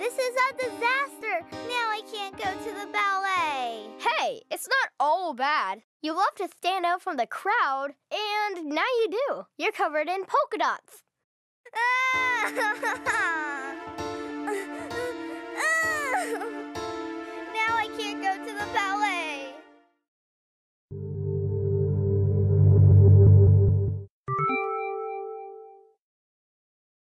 This is a disaster. Now I can't go to the ballet. Hey, it's not all bad. You love to stand out from the crowd, and now you do. You're covered in polka dots. Now I can't go to the ballet.